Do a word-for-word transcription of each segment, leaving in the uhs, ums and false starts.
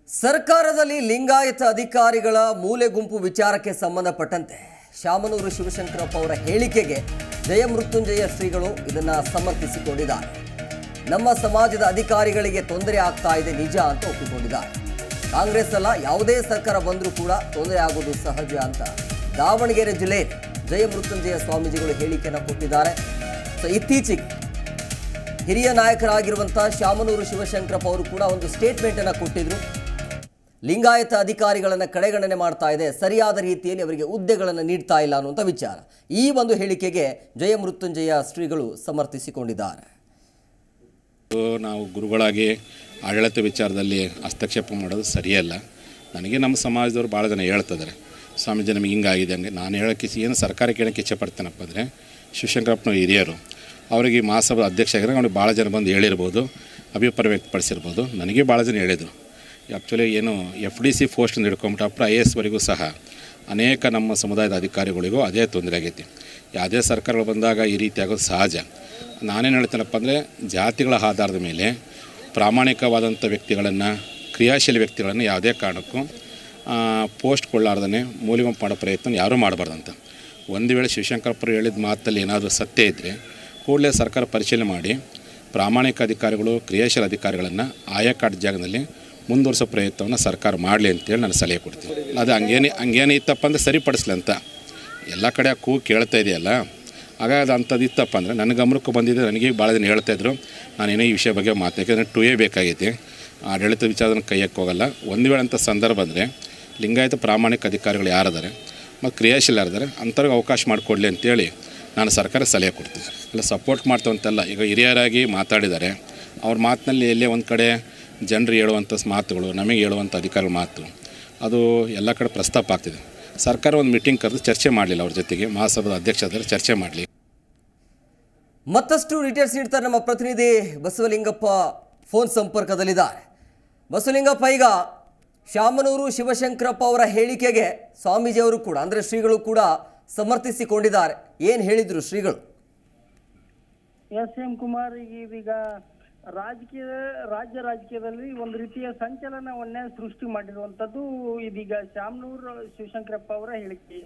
ಸರ್ಕಾರದಲ್ಲಿ ಲಿಂಗಾಯತ ಅಧಿಕಾರಿಗಳ ಮೂಲೆ ಗುಂಪು ವಿಚಾರಕ್ಕೆ ಸಂಬಂಧಪಟ್ಟಂತೆ ಶಾಮನೂರು ಶಿವಶಂಕರಪ್ಪ ಅವರ ಹೇಳಿಕೆಗೆ ಜಯಮೃತ್ಯುಂಜಯ ಶ್ರೀಗಳು ಇದನ್ನ ಸಮರ್ಥಿಸಿಕೊಂಡಿದ್ದಾರೆ. ನಮ್ಮ ಸಮಾಜದ ಅಧಿಕಾರಿಗಳಿಗೆ ತೊಂದರೆ ಆಗ್ತಾ ಇದೆ ನಿಜ ಅಂತ ಒಪ್ಪಿಕೊಂಡಿದ್ದಾರೆ. ಕಾಂಗ್ರೆಸ್ ಅಲ್ಲ ಯಾವುದೇ ಸರ್ಕಾರ ಬಂದರೂ ಕೂಡ ತೊಂದರೆ ಆಗೋದು ಸಹಜ ಅಂತ ದಾವಣಗೆರೆ ಜಿಲ್ಲೆ ಜಯಮೃತ್ಯುಂಜಯ ಸ್ವಾಮೀಜಿಗಳು ಹೇಳಿಕೆಯನ್ನು ಕೊಟ್ಟಿದ್ದಾರೆ. ಸೊ ಇತ್ತೀಚೆಗೆ ಹಿರಿಯ ನಾಯಕರಾಗಿರುವಂತಹ ಶಾಮನೂರು ಶಿವಶಂಕರಪ್ಪ ಅವರು ಕೂಡ ಒಂದು ಸ್ಟೇಟ್ಮೆಂಟ್ ಅನ್ನು ಕೊಟ್ಟಿದ್ರು. ಲಿಂಗಾಯತ ಅಧಿಕಾರಿಗಳನ್ನು ಕಡೆಗಣನೆ ಮಾಡ್ತಾ ಇದೆ, ಸರಿಯಾದ ರೀತಿಯಲ್ಲಿ ಅವರಿಗೆ ಹುದ್ದೆಗಳನ್ನು ನೀಡ್ತಾ ಇಲ್ಲ ಅನ್ನುವಂಥ ವಿಚಾರ. ಈ ಒಂದು ಹೇಳಿಕೆಗೆ ಜಯಮೃತ್ಯುಂಜಯ ಶ್ರೀಗಳು ಸಮರ್ಥಿಸಿಕೊಂಡಿದ್ದಾರೆ. ನಾವು ಗುರುಗಳಾಗಿ ಆಡಳಿತ ವಿಚಾರದಲ್ಲಿ ಹಸ್ತಕ್ಷೇಪ ಮಾಡೋದು ಸರಿಯಲ್ಲ. ನನಗೆ ನಮ್ಮ ಸಮಾಜದವರು ಭಾಳ ಜನ ಹೇಳ್ತಿದ್ದಾರೆ, ಸ್ವಾಮೀಜಿ ನಮಗೆ ಹಿಂಗಾಗಿದೆ ಹಂಗೆ. ನಾನು ಹೇಳೋಕ್ಕೆ ಏನು ಸರ್ಕಾರಕ್ಕೆ ಹೇಳೋಕ್ಕೆ ಇಚ್ಛೆ ಪಡ್ತೇನಪ್ಪ ಅಂದರೆ, ಶಿವಶಂಕರಪ್ಪನ ಹಿರಿಯರು ಅವರಿಗೆ ಮಹಾಸಭಾ ಅಧ್ಯಕ್ಷ ಆಗಿರೋ ಅವ್ರಿಗೆ ಭಾಳ ಜನ ಬಂದು ಹೇಳಿರ್ಬೋದು, ಅಭಿಪ್ರಾಯ ವ್ಯಕ್ತಪಡಿಸಿರ್ಬೋದು. ನನಗೆ ಭಾಳ ಜನ ಹೇಳಿದರು. ಆ್ಯಕ್ಚುಲಿ ಏನು ಎಫ್ ಡಿ ಸಿ ಪೋಸ್ಟನ್ನು ಹಿಡ್ಕೊಂಬಿಟ್ಟು ಅಪ್ರ ಐ ಎ ಎಸ್ವರೆಗೂ ಸಹ ಅನೇಕ ನಮ್ಮ ಸಮುದಾಯದ ಅಧಿಕಾರಿಗಳಿಗೂ ಅದೇ ತೊಂದರೆ ಆಗೈತಿ. ಯಾವುದೇ ಸರ್ಕಾರಗಳು ಬಂದಾಗ ಈ ರೀತಿ ಆಗೋದು ಸಹಜ. ನಾನೇನು ಹೇಳ್ತೇನಪ್ಪ ಅಂದರೆ, ಜಾತಿಗಳ ಆಧಾರದ ಮೇಲೆ ಪ್ರಾಮಾಣಿಕವಾದಂಥ ವ್ಯಕ್ತಿಗಳನ್ನು, ಕ್ರಿಯಾಶೀಲ ವ್ಯಕ್ತಿಗಳನ್ನು ಯಾವುದೇ ಕಾರಣಕ್ಕೂ ಪೋಸ್ಟ್ ಕೊಳ್ಳಾರ್ದೇ ಮೂಲೆಗುಂಪು ಮಾಡೋ ಪ್ರಯತ್ನ ಯಾರೂ ಮಾಡಬಾರ್ದಂತ. ಒಂದು ವೇಳೆ ಶಿವಶಂಕರಪ್ಪರು ಹೇಳಿದ ಮಾತಲ್ಲಿ ಏನಾದರೂ ಸತ್ಯ ಇದ್ದರೆ ಕೂಡಲೇ ಸರ್ಕಾರ ಪರಿಶೀಲನೆ ಮಾಡಿ ಪ್ರಾಮಾಣಿಕ ಅಧಿಕಾರಿಗಳು, ಕ್ರಿಯಾಶೀಲ ಅಧಿಕಾರಿಗಳನ್ನು ಆಯಾ ಕಾರ್ಡ್ ಜಾಗದಲ್ಲಿ ಮುಂದುವರಿಸೋ ಪ್ರಯತ್ನವನ್ನು ಸರ್ಕಾರ ಮಾಡಲಿ ಅಂತೇಳಿ ನಾನು ಸಲಹೆ ಕೊಡ್ತೀನಿ. ಅದು ಹಂಗೇನೆ ಹಂಗೇನೆ ಇತ್ತಪ್ಪ ಅಂದರೆ ಸರಿಪಡಿಸ್ಲಿ ಅಂತ. ಎಲ್ಲ ಕಡೆ ಕೂ ಕೇಳ್ತಾ ಇದೆಯಲ್ಲ, ಹಾಗಾಗಿ ಅದು ಅಂಥದ್ದು ಇತ್ತಪ್ಪ ಅಂದರೆ ನನ್ನ ಗಮನಕ್ಕೆ ಬಂದಿದ್ದೆ. ನನಗೆ ಭಾಳ ದಿನ ಹೇಳ್ತಾಯಿದ್ರು, ನಾನೇನೋ ಈ ವಿಷಯ ಬಗ್ಗೆ ಮಾತು, ಯಾಕೆಂದರೆ ಟು ಎ ಬೇಕಾಗೈತಿ, ಆಡಳಿತ ವಿಚಾರನ ಕೈಯಕ್ಕೆ ಹೋಗಲ್ಲ. ಒಂದು ವೇಳೆ ಅಂಥ ಸಂದರ್ಭ ಅಂದರೆ ಲಿಂಗಾಯತ ಪ್ರಾಮಾಣಿಕ ಅಧಿಕಾರಿಗಳು ಯಾರಿದ್ದಾರೆ ಮತ್ತು ಕ್ರಿಯಾಶೀಲ ಯಾರಿದ್ದಾರೆ ಅಂಥವ್ರಿಗೆ ಅವಕಾಶ ಮಾಡಿಕೊಡ್ಲಿ ಅಂತೇಳಿ ನಾನು ಸರ್ಕಾರ ಸಲಹೆ ಕೊಡ್ತೀನಿ. ಎಲ್ಲ ಸಪೋರ್ಟ್ ಮಾಡ್ತಾವಂತೆಲ್ಲ ಈಗ ಹಿರಿಯರಾಗಿ ಮಾತಾಡಿದ್ದಾರೆ. ಅವ್ರ ಮಾತಿನಲ್ಲಿ ಎಲ್ಲೇ ಒಂದು ಕಡೆ ಜನರು ಹೇಳುವಂಥ ಮಾತುಗಳು, ನಮಗೆ ಹೇಳುವಂಥ ಅಧಿಕಾರಿಗಳ ಮಾತು, ಅದು ಎಲ್ಲ ಕಡೆ ಪ್ರಸ್ತಾಪ ಆಗ್ತಿದೆ. ಸರ್ಕಾರ ಒಂದು ಮೀಟಿಂಗ್ ಕರೆದು ಚರ್ಚೆ ಮಾಡಲಿಲ್ಲ, ಅವ್ರ ಜೊತೆಗೆ ಮಹಾಸಭಾದ ಅಧ್ಯಕ್ಷರಾದರೆ ಚರ್ಚೆ ಮಾಡಲಿ. ಮತ್ತಷ್ಟು ಡೀಟೇಲ್ಸ್ ನೀಡ್ತಾರೆ ನಮ್ಮ ಪ್ರತಿನಿಧಿ ಬಸವಲಿಂಗಪ್ಪ ಫೋನ್ ಸಂಪರ್ಕದಲ್ಲಿದ್ದಾರೆ. ಬಸವಲಿಂಗಪ್ಪ, ಈಗ ಶಾಮನೂರು ಶಿವಶಂಕರಪ್ಪ ಅವರ ಹೇಳಿಕೆಗೆ ಸ್ವಾಮೀಜಿಯವರು ಕೂಡ ಅಂದರೆ ಶ್ರೀಗಳು ಕೂಡ ಸಮರ್ಥಿಸಿಕೊಂಡಿದ್ದಾರೆ. ಏನು ಹೇಳಿದರು ಶ್ರೀಗಳು? ಎಸ್ ಎಂ ಕುಮಾರ್, ಈಗ ರಾಜಕೀಯ ರಾಜ್ಯ ರಾಜಕೀಯದಲ್ಲಿ ಒಂದು ರೀತಿಯ ಸಂಚಲನವನ್ನೇ ಸೃಷ್ಟಿ ಮಾಡಿರುವಂಥದ್ದು ಇದೀಗ ಶಾಮನೂರು ಶಿವಶಂಕರಪ್ಪ ಅವರ ಹೇಳಿಕೆ.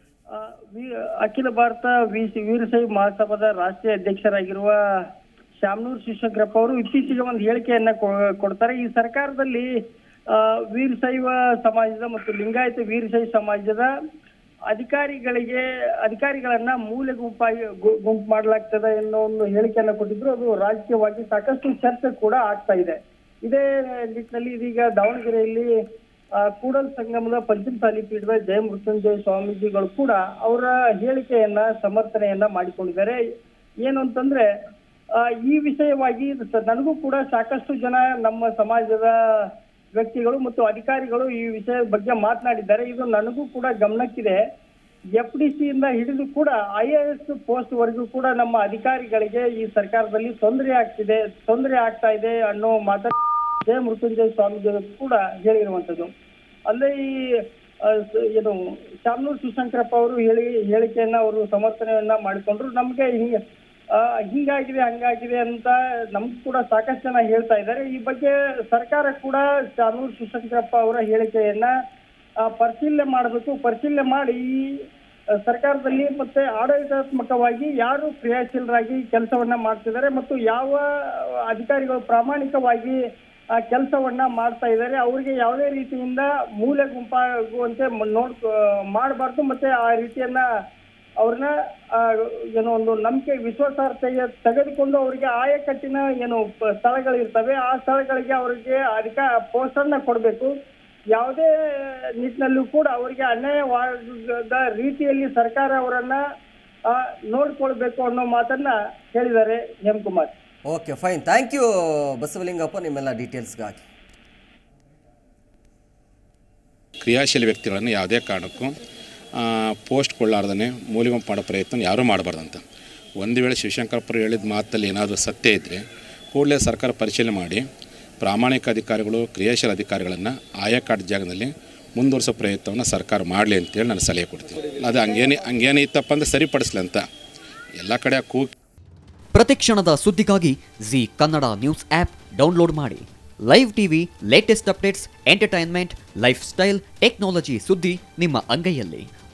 ಅಖಿಲ ಭಾರತ ವೀರಶೈವ ಮಹಾಸಭಾದ ರಾಷ್ಟ್ರೀಯ ಅಧ್ಯಕ್ಷರಾಗಿರುವ ಶಾಮನೂರು ಶಿವಶಂಕರಪ್ಪ ಅವರು ಇತ್ತೀಚೆಗೆ ಒಂದು ಹೇಳಿಕೆಯನ್ನ ಕೊಡ್ತಾರೆ. ಈ ಸರ್ಕಾರದಲ್ಲಿ ವೀರಶೈವ ಸಮಾಜದ ಮತ್ತು ಲಿಂಗಾಯತ ವೀರಶೈವ ಸಮಾಜದ ಅಧಿಕಾರಿಗಳಿಗೆ ಅಧಿಕಾರಿಗಳನ್ನ ಮೂಲೆ ಗುಂಪಾಗಿ ಗುಂಪು ಮಾಡಲಾಗ್ತದೆ ಅನ್ನೋ ಒಂದು ಹೇಳಿಕೆಯನ್ನ ಕೊಟ್ಟಿದ್ರು. ಅದು ರಾಜಕೀಯವಾಗಿ ಸಾಕಷ್ಟು ಚರ್ಚೆ ಕೂಡ ಆಗ್ತಾ ಇದೆ. ಇದೇ ನಿಟ್ಟಿನಲ್ಲಿ ಇದೀಗ ದಾವಣಗೆರೆಯಲ್ಲಿ ಕೂಡಲ ಸಂಗಮದ ಪಂಚಮಸಾಲಿ ಪೀಠದ ಜಯಮೃತ್ಯುಂಜಯ ಸ್ವಾಮೀಜಿಗಳು ಕೂಡ ಅವರ ಹೇಳಿಕೆಯನ್ನ ಸಮರ್ಥನೆಯನ್ನ ಮಾಡಿಕೊಂಡಿದ್ದಾರೆ. ಏನು ಅಂತಂದ್ರೆ, ಈ ವಿಷಯವಾಗಿ ನನಗೂ ಕೂಡ ಸಾಕಷ್ಟು ಜನ ನಮ್ಮ ಸಮಾಜದ ವ್ಯಕ್ತಿಗಳು ಮತ್ತು ಅಧಿಕಾರಿಗಳು ಈ ವಿಷಯದ ಬಗ್ಗೆ ಮಾತನಾಡಿದ್ದಾರೆ. ಇದು ನನಗೂ ಕೂಡ ಗಮನಕ್ಕಿದೆ. ಎಫ್ ಡಿ ಸಿ ಇಂದ ಹಿಡಿದು ಕೂಡ ಐ ಎ ಎಸ್ ಪೋಸ್ಟ್ ವರೆಗೂ ಕೂಡ ನಮ್ಮ ಅಧಿಕಾರಿಗಳಿಗೆ ಈ ಸರ್ಕಾರದಲ್ಲಿ ತೊಂದರೆ ಆಗ್ತಿದೆ ತೊಂದರೆ ಆಗ್ತಾ ಇದೆ ಅನ್ನೋ ಮಾತನ್ನು ಜಯಮೃತ್ಯುಂಜಯ ಸ್ವಾಮೀಜಿಗಳು ಕೂಡ ಹೇಳಿರುವಂತದ್ದು. ಅಲ್ಲೇ ಈ ಏನು ಶಾಮನೂರು ಶಿವಶಂಕರಪ್ಪ ಅವರು ಹೇಳಿ ಹೇಳಿಕೆಯನ್ನ ಅವರು ಸಮರ್ಥನೆಯನ್ನ ಮಾಡಿಕೊಂಡ್ರು. ನಮ್ಗೆ ಹಿಂಗೆ ಹೀಗಾಗಿದೆ ಹಂಗಾಗಿದೆ ಅಂತ ನಮ್ಗೆ ಕೂಡ ಸಾಕಷ್ಟು ಜನ ಹೇಳ್ತಾ ಇದ್ದಾರೆ. ಈ ಬಗ್ಗೆ ಸರ್ಕಾರ ಕೂಡ ಶಾಮನೂರು ಶಿವಶಂಕರಪ್ಪ ಅವರ ಹೇಳಿಕೆಯನ್ನ ಪರಿಶೀಲನೆ ಮಾಡಬೇಕು. ಪರಿಶೀಲನೆ ಮಾಡಿ ಈ ಸರ್ಕಾರದಲ್ಲಿ ಮತ್ತೆ ಆಡಳಿತಾತ್ಮಕವಾಗಿ ಯಾರು ಕ್ರಿಯಾಶೀಲರಾಗಿ ಕೆಲಸವನ್ನ ಮಾಡ್ತಿದ್ದಾರೆ ಮತ್ತು ಯಾವ ಅಧಿಕಾರಿಗಳು ಪ್ರಾಮಾಣಿಕವಾಗಿ ಆ ಕೆಲಸವನ್ನ ಮಾಡ್ತಾ ಇದ್ದಾರೆ, ಅವರಿಗೆ ಯಾವುದೇ ರೀತಿಯಿಂದ ಮೂಲೆ ಗುಂಪಾಗುವಂತೆ ನೋಡ್ ಮಾಡಬಾರ್ದು. ಮತ್ತೆ ಆ ರೀತಿಯನ್ನ ಅವ್ರನ್ನ ಏನೋ ಒಂದು ನಂಬಿಕೆ ವಿಶ್ವಾಸಾರ್ಹತೆಗೆ ತೆಗೆದುಕೊಂಡು ಅವರಿಗೆ ಆಯಕಟ್ಟಿನ ಏನು ಸ್ಥಳಗಳಿರ್ತವೆ ಆ ಸ್ಥಳಗಳಿಗೆ ಅವರಿಗೆ ಅಧಿಕ ಪೋಸ್ಟನ್ನ ಕೊಡಬೇಕು. ಯಾವುದೇ ನಿಟ್ಟಿನಲ್ಲೂ ಕೂಡ ಅವರಿಗೆ ಅನ್ಯಾಯವಾದ ರೀತಿಯಲ್ಲಿ ಸರ್ಕಾರ ಅವರನ್ನ ನೋಡ್ಕೊಳ್ಬೇಕು ಅನ್ನೋ ಮಾತನ್ನ ಹೇಳಿದ್ದಾರೆ M Kumar. Okay, fine, thank you Basavalingappa ನಿಮ್ಮೆಲ್ಲ ಡೀಟೇಲ್ಸ್ಗಾಗಿ. ಕ್ರಿಯಾಶೀಲ ವ್ಯಕ್ತಿಗಳನ್ನು ಯಾವುದೇ ಕಾರಣಕ್ಕೂ ಪೋಸ್ಟ್ ಕೊಳ್ಳಾರ್ದೇ ಮೂಲೆಗುಂಪು ಮಾಡೋ ಪ್ರಯತ್ನ ಯಾರೂ ಮಾಡಬಾರ್ದಂತ. ಒಂದು ವೇಳೆ ಶಿವಶಂಕರಪ್ಪರು ಹೇಳಿದ ಮಾತಲ್ಲಿ ಏನಾದರೂ ಸತ್ಯ ಇದ್ದರೆ ಕೂಡಲೇ ಸರ್ಕಾರ ಪರಿಶೀಲನೆ ಮಾಡಿ ಪ್ರಾಮಾಣಿಕ ಅಧಿಕಾರಿಗಳು, ಕ್ರಿಯಾಶೀಲ ಅಧಿಕಾರಿಗಳನ್ನು ಆಯಾ ಕಾರ್ಡ್ ಜಾಗದಲ್ಲಿ ಮುಂದುವರಿಸೋ ಪ್ರಯತ್ನವನ್ನು ಸರ್ಕಾರ ಮಾಡಲಿ ಅಂತೇಳಿ ನಾನು ಸಲಹೆ ಕೊಡ್ತೀನಿ. ಅದು ಹಂಗೇನೆ ಹಂಗೇನೆ ಇತ್ತಪ್ಪ ಅಂದರೆ ಸರಿಪಡಿಸ್ಲಿ ಅಂತ. ಎಲ್ಲ ಕಡೆ ಕೂ ಪ್ರತಿಕ್ಷಣದ ಸುದ್ದಿಗಾಗಿ Zee Kannada news app download ಮಾಡಿ. Live TV, latest updates, entertainment, lifestyle, technology ಸುದ್ದಿ ನಿಮ್ಮ ಅಂಗೈಯಲ್ಲಿ.